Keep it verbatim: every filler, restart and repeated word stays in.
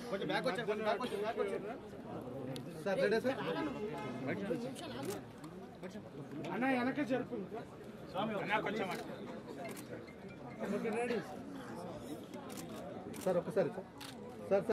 కొంచెం బ్యాక్ వచ్చే కొంచెం బ్యాక్ వచ్చే బ్యాక్ వచ్చే సార్ రెడీ సార్ అన్న వెనక జరుపు అన్న కొంచెం ఓకే రెడీ సార్ ఒక్కసారి సార్ సార్